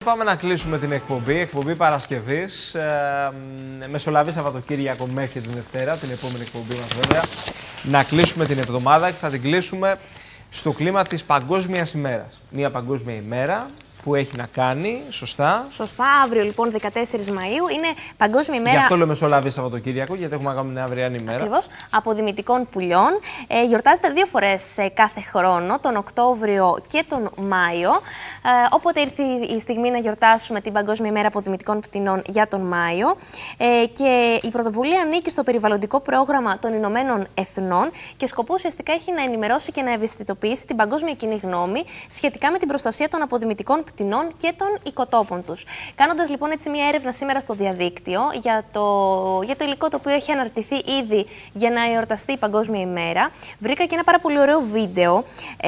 Πάμε να κλείσουμε την εκπομπή Παρασκευής. Μεσολαβεί Σαββατοκύριακο μέχρι την Δευτέρα, την επόμενη εκπομπή μας βέβαια. Να κλείσουμε την εβδομάδα και θα την κλείσουμε στο κλίμα της Παγκόσμιας ημέρας. Μια παγκόσμια ημέρα που έχει να κάνει, σωστά. Σωστά, αύριο λοιπόν 14 Μαΐου είναι Παγκόσμια ημέρα. Γι' αυτό λέω Μεσολαβεί Σαββατοκύριακο, γιατί έχουμε να κάνουμε μια αυριανή ημέρα. Ακριβώς, αποδημητικών πουλιών. Γιορτάζεται 2 φορές κάθε χρόνο, τον Οκτώβριο και τον Μάιο. Όποτε ήρθε η στιγμή να γιορτάσουμε την Παγκόσμια ημέρα αποδημητικών πτηνών για τον Μάιο. Και η πρωτοβουλία ανήκει στο περιβαλλοντικό πρόγραμμα των Ηνωμένων Εθνών και σκοπό ουσιαστικά έχει να ενημερώσει και να ευαισθητοποιήσει την παγκόσμια κοινή γνώμη σχετικά με την προστασία των αποδημητικών πτηνών και των οικοτόπων τους. Κάνοντας λοιπόν έτσι μια έρευνα σήμερα στο διαδίκτυο για το υλικό το οποίο έχει αναρτηθεί ήδη για να εορταστεί η Παγκόσμια ημέρα, βρήκα και ένα πάρα πολύ ωραίο βίντεο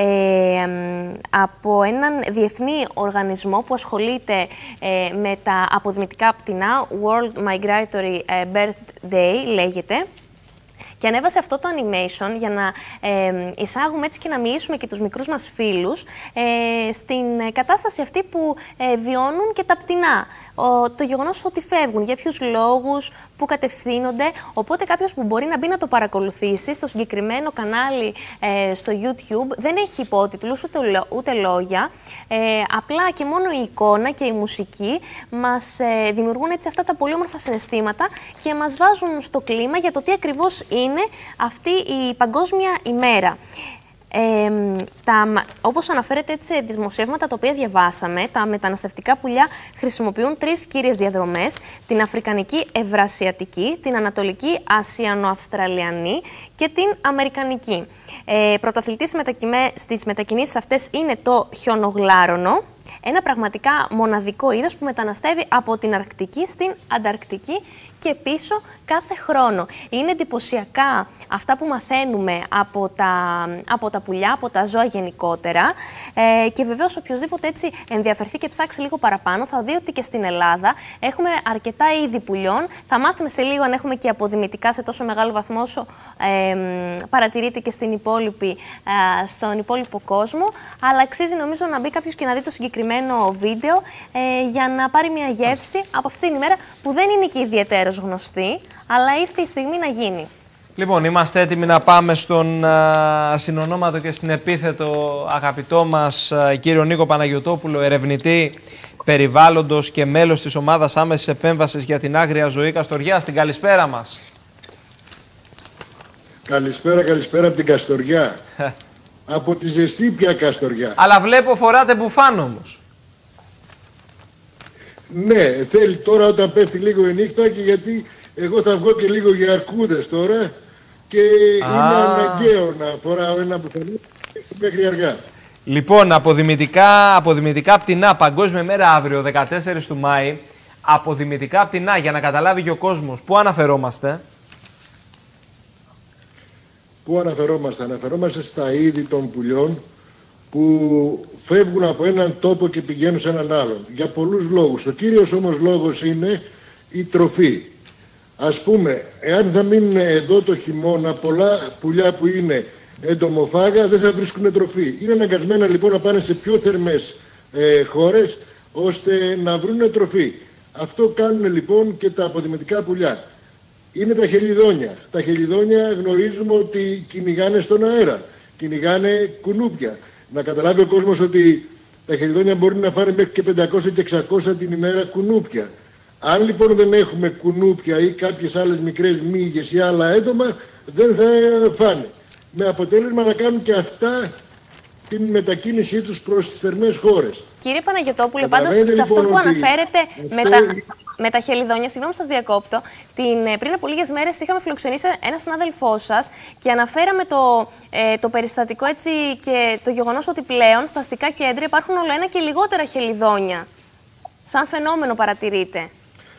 από έναν διεθνή οργανισμό που ασχολείται με τα αποδημητικά πτηνά, World Migratory Bird Day λέγεται. Και ανέβασε αυτό το animation για να εισάγουμε έτσι και να μοιήσουμε και τους μικρούς μας φίλους στην κατάσταση αυτή που βιώνουν και τα πτηνά. Το γεγονός ότι φεύγουν, για ποιους λόγους, που κατευθύνονται. Οπότε κάποιος που μπορεί να μπει να το παρακολουθήσει στο συγκεκριμένο κανάλι στο YouTube δεν έχει υπότιτλους ούτε λόγια. Απλά και μόνο η εικόνα και η μουσική μας δημιουργούν έτσι αυτά τα πολύ όμορφα συναισθήματα και μας βάζουν στο κλίμα για το τι ακριβώς είναι αυτή η Παγκόσμια ημέρα. Όπως αναφέρεται έτσι σε δημοσιεύματα τα οποία διαβάσαμε, τα μεταναστευτικά πουλιά χρησιμοποιούν 3 κύριες διαδρομές: την Αφρικανική Ευρασιατική, την Ανατολική Ασιανοαυστραλιανή και την Αμερικανική. Πρωταθλητής στις μετακινήσεις αυτές είναι το χιονογλάρονο, ένα πραγματικά μοναδικό είδος που μεταναστεύει από την Αρκτική στην Ανταρκτική και πίσω κάθε χρόνο. Είναι εντυπωσιακά αυτά που μαθαίνουμε από τα πουλιά, από τα ζώα γενικότερα. Και βεβαίως οποιοδήποτε έτσι ενδιαφερθεί και ψάξει λίγο παραπάνω θα δει ότι και στην Ελλάδα έχουμε αρκετά είδη πουλιών. Θα μάθουμε σε λίγο αν έχουμε και αποδημητικά σε τόσο μεγάλο βαθμό όσο παρατηρείται και στον υπόλοιπο κόσμο. Αλλά αξίζει νομίζω να μπει κάποιος και να δει το συγκεκριμένο βίντεο για να πάρει μια γεύση από αυτή την ημέρα που δεν είναι και ιδιαίτερος γνωστή, αλλά ήρθε η στιγμή να γίνει. Λοιπόν, είμαστε έτοιμοι να πάμε στον συνονόματο και στην επίθετο αγαπητό μας κύριο Νίκο Παναγιωτόπουλο, ερευνητή περιβάλλοντος και μέλος της ομάδας άμεσης επέμβασης για την άγρια ζωή Καστοριά. Στην καλησπέρα μας. Καλησπέρα από την Καστοριά. Από τη ζεστή πια Καστοριά. Αλλά βλέπω φοράτε μπουφάν όμως. Ναι, θέλει τώρα όταν πέφτει λίγο η νύχτα και γιατί εγώ θα βγω και λίγο για αρκούδες τώρα και είναι αναγκαίο να φοράω ένα μπουφανί μέχρι αργά. Λοιπόν, αποδημητικά πτηνά, Παγκόσμια ημέρα αύριο, 14 του Μάη. Αποδημητικά πτηνά, για να καταλάβει και ο κόσμος, πού αναφερόμαστε? Πού αναφερόμαστε? Αναφερόμαστε στα είδη των πουλιών που φεύγουν από έναν τόπο και πηγαίνουν σε έναν άλλον. Για πολλούς λόγους. Ο κύριος όμως λόγος είναι η τροφή. Ας πούμε, εάν θα μείνουν εδώ το χειμώνα, πολλά πουλιά που είναι εντομοφάγα δεν θα βρίσκουν τροφή. Είναι αναγκασμένα λοιπόν να πάνε σε πιο θερμές χώρες ώστε να βρουν τροφή. Αυτό κάνουν λοιπόν και τα αποδημητικά πουλιά. Είναι τα χελιδόνια. Τα χελιδόνια γνωρίζουμε ότι κυνηγάνε στον αέρα. Κυνηγάνε κουνούπια. Να καταλάβει ο κόσμος ότι τα χελιδόνια μπορεί να φάνε μέχρι και 500 και 600 την ημέρα κουνούπια. Αν λοιπόν δεν έχουμε κουνούπια ή κάποιες άλλες μικρές μύγες ή άλλα έντομα, δεν θα φάνε. Με αποτέλεσμα να κάνουν και αυτά την μετακίνησή τους προς τις θερμές χώρες. Κύριε Παναγιωτόπουλε, πάντως σε λοιπόν, αυτό που αναφέρετε με τα χελιδόνια, συγγνώμη σας διακόπτω, πριν από λίγες μέρες είχαμε φιλοξενήσει έναν συνάδελφό σας και αναφέραμε το περιστατικό έτσι και το γεγονός ότι πλέον στα αστικά κέντρα υπάρχουν όλο ένα και λιγότερα χελιδόνια. Σαν παρατηρείτε.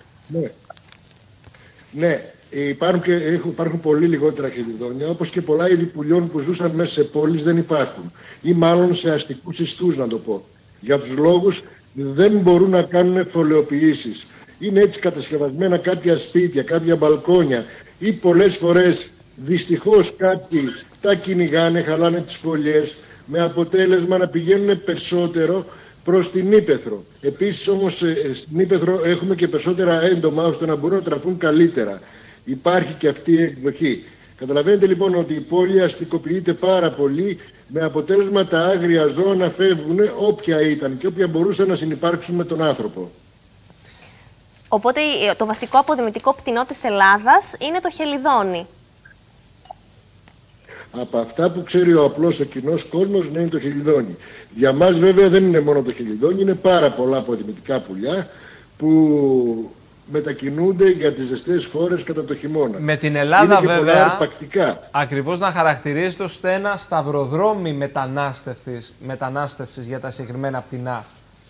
Ναι. Υπάρχουν πολύ λιγότερα χελιδόνια, όπως και πολλά είδη πουλιών που ζούσαν μέσα σε πόλεις δεν υπάρχουν. Ή μάλλον σε αστικούς ιστούς, να το πω. Για τους λόγους δεν μπορούν να κάνουν φωλεοποιήσεις. Είναι έτσι κατασκευασμένα κάποια σπίτια, κάποια μπαλκόνια ή πολλές φορές δυστυχώς κάποιοι τα κυνηγάνε, χαλάνε τις φωλιές με αποτέλεσμα να πηγαίνουν περισσότερο προς την ύπαιθρο. Επίσης όμως στην ύπαιθρο έχουμε και περισσότερα έντομα ώστε να μπορούν να τραφούν καλύτερα. Υπάρχει και αυτή η εκδοχή. Καταλαβαίνετε λοιπόν ότι η πόλη αστικοποιείται πάρα πολύ, με αποτέλεσμα τα άγρια ζώα να φεύγουν όποια ήταν και όποια μπορούσαν να συνυπάρξουν με τον άνθρωπο. Οπότε το βασικό αποδημητικό πτηνό της Ελλάδας είναι το χελιδόνι. Από αυτά που ξέρει ο απλός ο κοινός κόσμος, ναι, είναι το χελιδόνι. Για μας βέβαια δεν είναι μόνο το χελιδόνι, είναι πάρα πολλά αποδημητικά πουλιά που μετακινούνται για τις ζεστές χώρες κατά το χειμώνα. Με την Ελλάδα είναι και βέβαια, πολλά αρπακτικά. Ακριβώς να χαρακτηρίζεται ως ένα σταυροδρόμι μετανάστευσης για τα συγκεκριμένα πτηνά.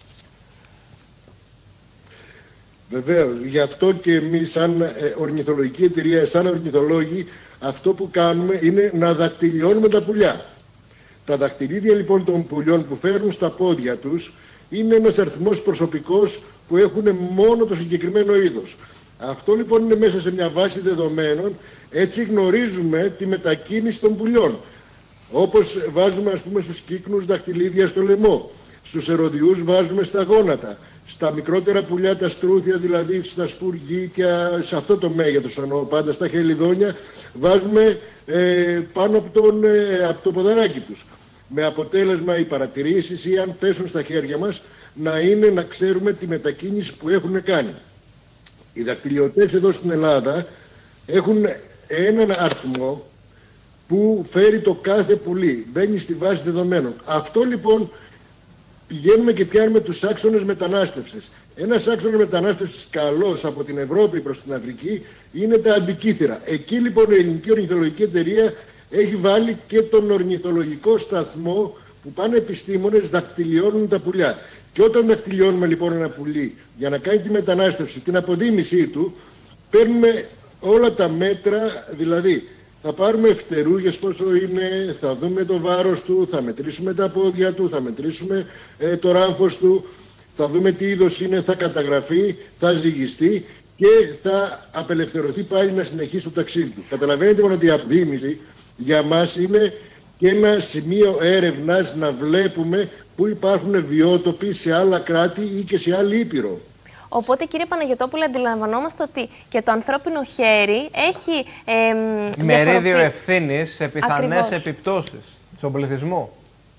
Βεβαίως, γι' αυτό και εμείς σαν ορνηθολογική εταιρεία, σαν ορνηθολόγοι, αυτό που κάνουμε είναι να δακτυλιώνουμε τα πουλιά. Τα δακτυλίδια λοιπόν των πουλιών που φέρνουν στα πόδια τους είναι ένας αριθμός προσωπικός που έχουν μόνο το συγκεκριμένο είδος. Αυτό λοιπόν είναι μέσα σε μια βάση δεδομένων, έτσι γνωρίζουμε τη μετακίνηση των πουλιών. Όπως βάζουμε ας πούμε στους κύκνους δακτυλίδια στο λαιμό, στους ερωδιούς βάζουμε στα γόνατα, στα μικρότερα πουλιά, τα στρούθια δηλαδή, στα σπουργίκια, σε αυτό το μέγεθος εννοώ πάντα, στα χελιδόνια, βάζουμε πάνω από το ποδαράκι τους. Με αποτέλεσμα οι παρατηρήσεις ή αν πέσουν στα χέρια μας να ξέρουμε τη μετακίνηση που έχουν κάνει. Οι δακτυλιωτές εδώ στην Ελλάδα έχουν έναν αριθμό που φέρει το κάθε πουλί, μπαίνει στη βάση δεδομένων. Αυτό λοιπόν πηγαίνουμε και πιάνουμε τους άξονες μετανάστευσης. Ένας άξονας μετανάστευσης καλός από την Ευρώπη προς την Αφρική είναι τα αντικύθυρα. Εκεί λοιπόν η Ελληνική Ορνηθολογική Εταιρεία έχει βάλει και τον ορνηθολογικό σταθμό που πάνε επιστήμονες, δακτυλιώνουν τα πουλιά. Και όταν δακτυλιώνουμε λοιπόν ένα πουλί για να κάνει τη μετανάστευση, την αποδήμησή του, παίρνουμε όλα τα μέτρα, δηλαδή θα πάρουμε φτερούγες πόσο είναι, θα δούμε το βάρος του, θα μετρήσουμε τα πόδια του, θα μετρήσουμε το ράμφος του, θα δούμε τι είδος είναι, θα καταγραφεί, θα ζυγιστεί και θα απελευθερωθεί πάλι να συνεχίσει το ταξίδι του. Καταλαβαίνετε ότι η αποδήμηση για μας είναι και ένα σημείο έρευνας να βλέπουμε πού υπάρχουν βιότοποι σε άλλα κράτη ή και σε άλλη ήπειρο. Οπότε, κύριε Παναγιωτόπουλε, αντιλαμβανόμαστε ότι και το ανθρώπινο χέρι έχει μερίδιο ευθύνης σε πιθανές επιπτώσεις στον πληθυσμό.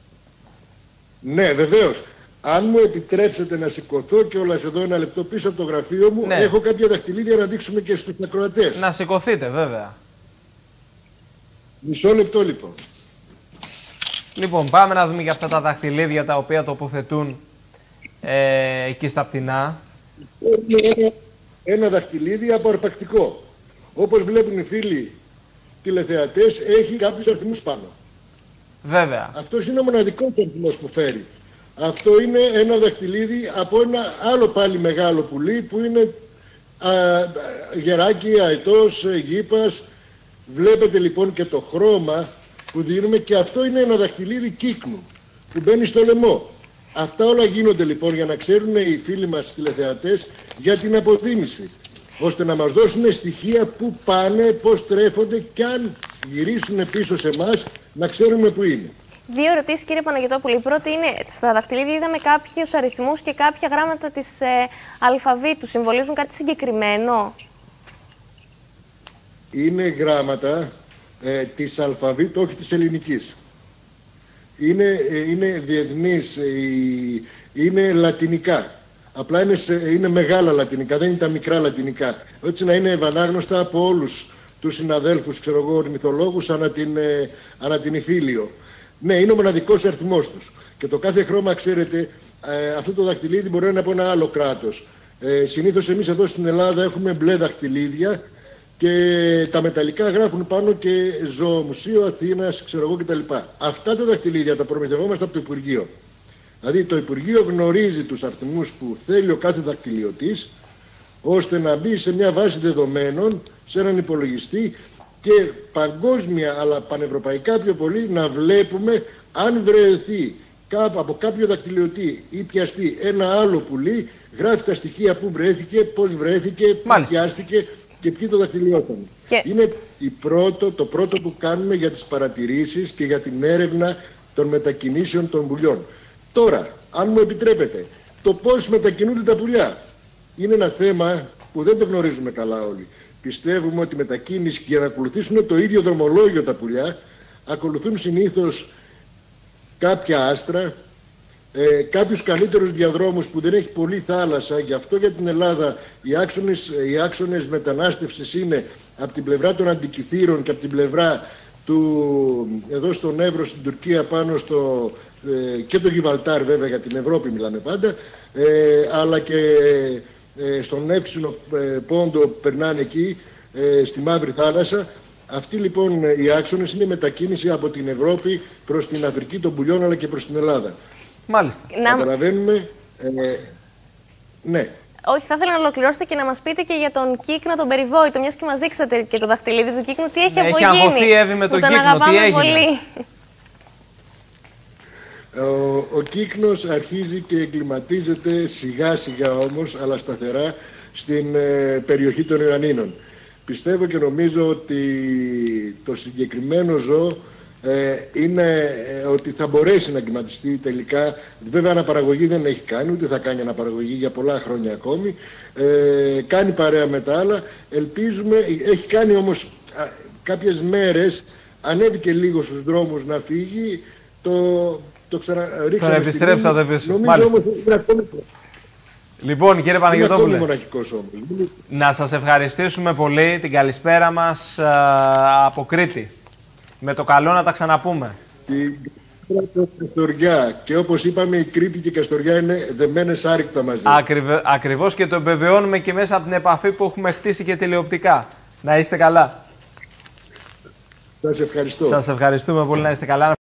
Ναι, βεβαίως. Αν μου επιτρέψετε να σηκωθώ κιόλας εδώ ένα λεπτό πίσω από το γραφείο μου, έχω κάποια δαχτυλίδια να δείξουμε και στους ακροατές. Να σηκωθείτε, βέβαια. Μισό λεπτό λοιπόν. Λοιπόν, πάμε να δούμε για αυτά τα δαχτυλίδια τα οποία τοποθετούν εκεί στα πτηνά. Ένα δαχτυλίδι από αρπακτικό. Όπως βλέπουν οι φίλοι τηλεθεατές, έχει κάποιους αριθμούς πάνω. Βέβαια. Αυτός είναι ο μοναδικός αριθμός που φέρει. Αυτό είναι ένα δαχτυλίδι από ένα άλλο πάλι μεγάλο πουλί που είναι γεράκι, αετός, γήπας. Βλέπετε λοιπόν και το χρώμα που δίνουμε και αυτό είναι ένα δαχτυλίδι κύκνου που μπαίνει στο λαιμό. Αυτά όλα γίνονται λοιπόν για να ξέρουν οι φίλοι μας τηλεθεατές για την αποδήμηση, ώστε να μας δώσουν στοιχεία που πάνε, πώς τρέφονται και αν γυρίσουν πίσω σε εμάς να ξέρουμε που είναι. Δύο ερωτήσεις, κύριε Παναγιωτόπουλε. Η πρώτη είναι, στα δαχτυλίδια είδαμε κάποιους αριθμούς και κάποια γράμματα της αλφαβήτου. Συμβολίζουν κάτι συγκεκριμένο? Είναι γράμματα της αλφαβήτου, όχι της ελληνικής. Είναι διεθνής, είναι λατινικά. Απλά είναι μεγάλα λατινικά, δεν είναι τα μικρά λατινικά. Έτσι να είναι ευανάγνωστα από όλους τους συναδέλφους, ξέρω εγώ, ορνηθολόγους ανά την Ιφίλιο. Ναι, είναι ο μοναδικός αριθμός τους. Και το κάθε χρώμα, ξέρετε, αυτό το δαχτυλίδι μπορεί να είναι από ένα άλλο κράτος. Συνήθως εμείς εδώ στην Ελλάδα έχουμε μπλε δαχτυλίδια και τα μεταλλικά γράφουν πάνω και Ζωομουσείο Αθήνας, ξέρω εγώ κτλ. Αυτά τα δαχτυλίδια τα προμηθευόμαστε από το Υπουργείο. Δηλαδή το Υπουργείο γνωρίζει τους αριθμούς που θέλει ο κάθε δακτυλιωτής, ώστε να μπει σε μια βάση δεδομένων, σε έναν υπολογιστή και παγκόσμια αλλά πανευρωπαϊκά πιο πολύ να βλέπουμε αν βρεθεί από κάποιο δακτυλιωτή ή πιαστεί ένα άλλο πουλί, γράφει τα στοιχεία που βρέθηκε, πώς βρέθηκε, που πιάστηκε και ποιοι το δακτυλιόταν. Είναι το πρώτο που κάνουμε για τις παρατηρήσεις και για την έρευνα των μετακινήσεων των πουλιών. Τώρα, αν μου επιτρέπετε, το πώς μετακινούνται τα πουλιά. Είναι ένα θέμα που δεν το γνωρίζουμε καλά όλοι. Πιστεύουμε ότι μετακίνηση, για να ακολουθήσουν το ίδιο δρομολόγιο τα πουλιά, ακολουθούν συνήθως κάποια άστρα, κάποιους καλύτερους διαδρόμους που δεν έχει πολύ θάλασσα. Γι' αυτό για την Ελλάδα οι άξονες μετανάστευσης είναι από την πλευρά των Αντικυθύρων και από την πλευρά εδώ στον Εύρο, στην Τουρκία, πάνω και το Γιβαλτάρ, βέβαια για την Ευρώπη μιλάμε πάντα, αλλά και στον Εύξηνο Πόντο περνάνε εκεί, στη Μαύρη Θάλασσα. Αυτοί λοιπόν οι άξονες είναι μετακίνηση από την Ευρώπη προς την Αφρική των πουλιών, αλλά και προς την Ελλάδα. Μάλιστα. Καταλαβαίνουμε. Ναι. Όχι, θα ήθελα να ολοκληρώσετε και να μας πείτε και για τον κύκνο τον περιβόητο, μιας και μας δείξατε και το δαχτυλίδι του κύκνου, τι έχει απογίνει. Έχει αγωθεί, Εύη, με τον κύκνο, τι έγινε. Πολύ. Ο κύκνος αρχίζει και εγκληματίζεται σιγά σιγά όμως, αλλά σταθερά, στην περιοχή των Ιωαννίνων. Πιστεύω και νομίζω ότι το συγκεκριμένο ζώο είναι ότι θα μπορέσει να εγκληματιστεί τελικά. Βέβαια αναπαραγωγή δεν έχει κάνει, ούτε θα κάνει αναπαραγωγή για πολλά χρόνια ακόμη. Κάνει παρέα με τα άλλα. Ελπίζουμε, έχει κάνει όμως κάποιες μέρες, ανέβηκε λίγο στους δρόμους να φύγει, το ξαναρίξαμε. Τώρα επιστρέψατε πίσω. Νομίζω όμως είναι ακόμη. Λοιπόν, κύριε Παναγιωτόπουλε, Είναι μοναχικός όμως. να σας ευχαριστήσουμε πολύ, την καλησπέρα μας από Κρήτη. Με το καλό να τα ξαναπούμε. Την Καστοριά. Και όπως είπαμε, η Κρήτη και η Καστοριά είναι δεμένες άρρηκτα μαζί. Ακριβώς, και το επιβεβαιώνουμε και μέσα από την επαφή που έχουμε χτίσει και τηλεοπτικά. Να είστε καλά. Σας ευχαριστώ. Σας ευχαριστούμε πολύ, να είστε καλά.